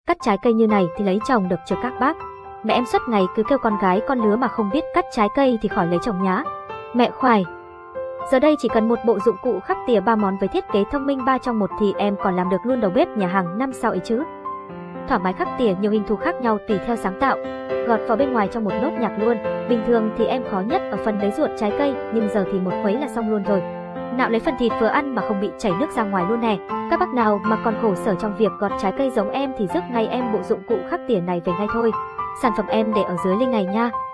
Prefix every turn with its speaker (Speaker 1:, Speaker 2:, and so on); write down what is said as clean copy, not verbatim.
Speaker 1: cắt trái cây như này thì lấy chồng được chưa các bác? Mẹ em suốt ngày cứ kêu con gái con lứa mà không biết cắt trái cây thì khỏi lấy chồng nhá. Mẹ khoái. Giờ đây chỉ cần một bộ dụng cụ khắc tỉa 3 món với thiết kế thông minh 3 trong 1 thì em còn làm được luôn đầu bếp nhà hàng 5 sao ấy chứ. Thoải mái khắc tỉa nhiều hình thù khác nhau tùy theo sáng tạo, gọt vào bên ngoài trong một nốt nhạc luôn. Bình thường thì em khó nhất ở phần lấy ruột trái cây, nhưng giờ thì một khuấy là xong luôn rồi. Nạo lấy phần thịt vừa ăn mà không bị chảy nước ra ngoài luôn nè. Các bác nào mà còn khổ sở trong việc gọt trái cây giống em thì rước ngay em bộ dụng cụ khắc tỉa này về ngay thôi. Sản phẩm em để ở dưới link này nha.